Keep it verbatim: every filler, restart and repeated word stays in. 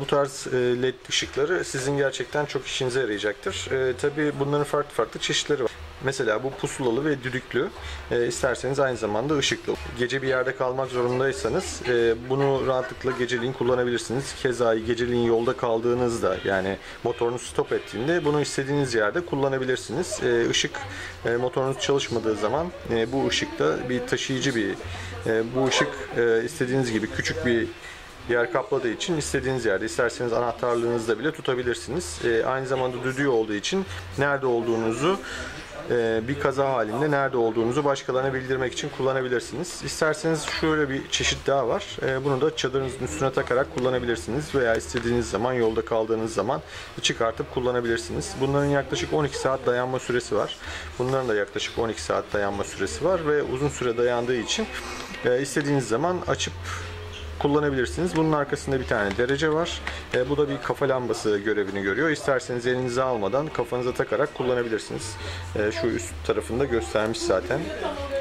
bu tarz led ışıkları sizin gerçekten çok işinize yarayacaktır. E, tabii bunların farklı farklı çeşitleri var. Mesela bu pusulalı ve düdüklü. E, isterseniz aynı zamanda ışıklı. Gece bir yerde kalmak zorundaysanız e, bunu rahatlıkla geceliğin kullanabilirsiniz. Keza geceliğin yolda kaldığınızda, yani motorunuz stop ettiğinde bunu istediğiniz yerde kullanabilirsiniz. E, ışık e, motorunuz çalışmadığı zaman e, bu ışıkta bir taşıyıcı bir e, bu ışık e, istediğiniz gibi küçük bir yer kapladığı için istediğiniz yerde, isterseniz anahtarlığınızda bile tutabilirsiniz. E, aynı zamanda düdüğü olduğu için nerede olduğunuzu, e, bir kaza halinde nerede olduğunuzu başkalarına bildirmek için kullanabilirsiniz. İsterseniz şöyle bir çeşit daha var. E, bunu da çadırınızın üstüne takarak kullanabilirsiniz veya istediğiniz zaman, yolda kaldığınız zaman çıkartıp kullanabilirsiniz. Bunların yaklaşık on iki saat dayanma süresi var. Bunların da yaklaşık on iki saat dayanma süresi var ve uzun süre dayandığı için e, istediğiniz zaman açıp kullanabilirsiniz. Bunun arkasında bir tane derece var. E, bu da bir kafa lambası görevini görüyor. İsterseniz elinize almadan kafanıza takarak kullanabilirsiniz. E, şu üst tarafında göstermiş zaten.